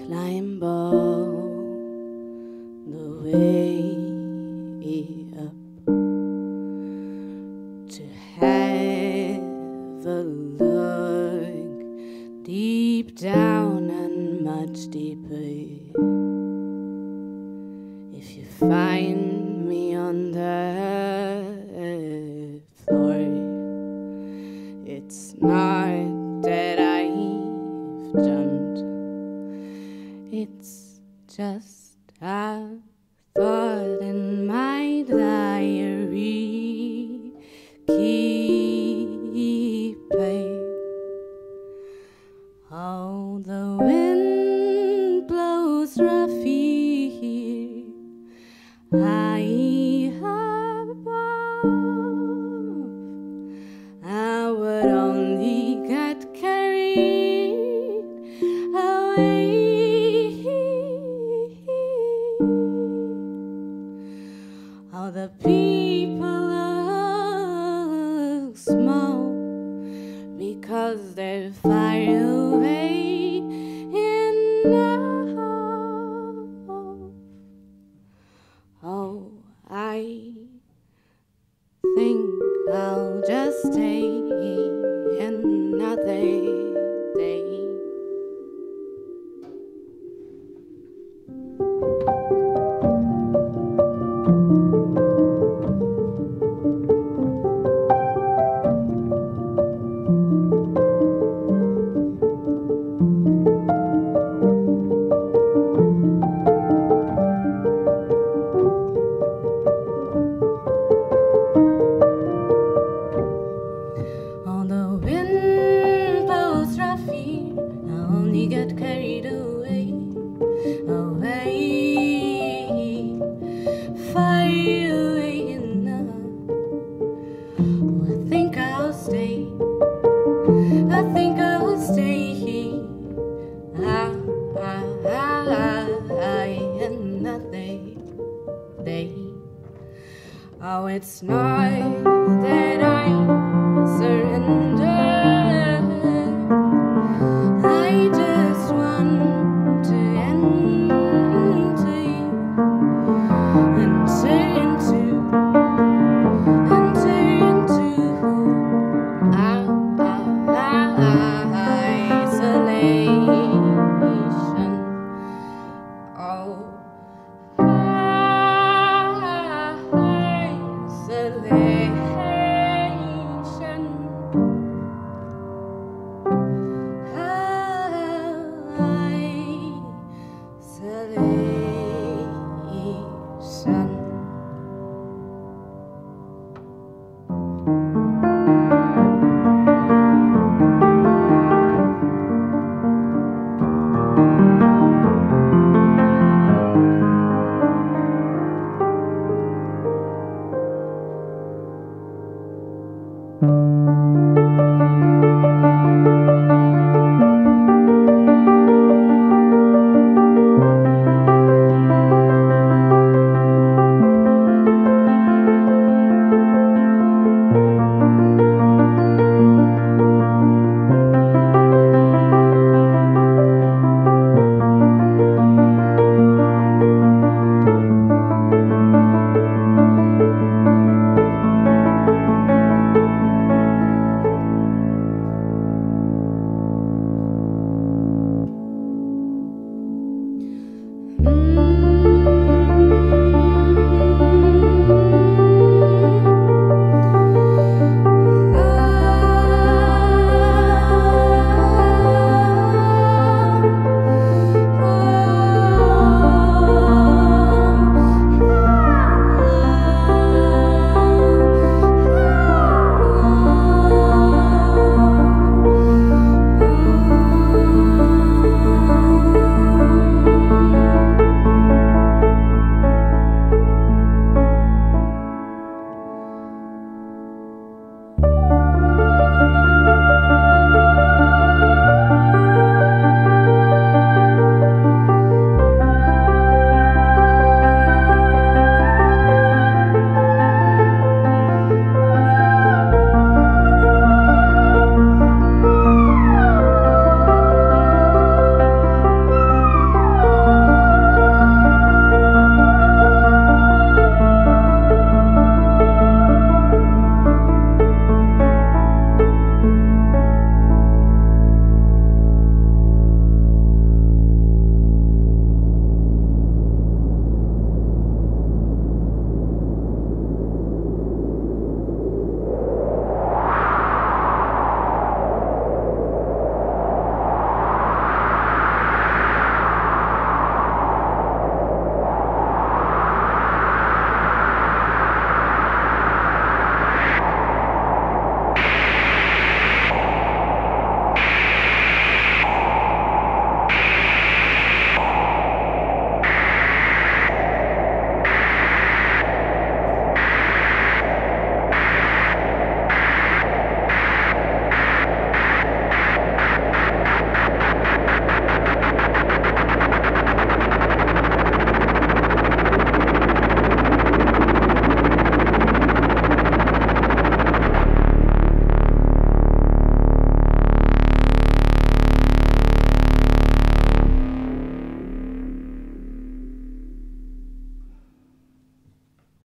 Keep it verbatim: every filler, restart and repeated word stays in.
climb all the way up to have a look deep down and much deeper. If you find me on the floor, it's not that I've jumped, it's just a thought in my diary. Keep it. Oh, the wind blows rough here, high above. I would only get carried away. All the people look small because they're far away enough. Oh, I think I'll just stay another day. Get carried away, away, far away enough. Oh, I think I'll stay, I think I'll stay here. I, I, I, I, another day. Oh, it's not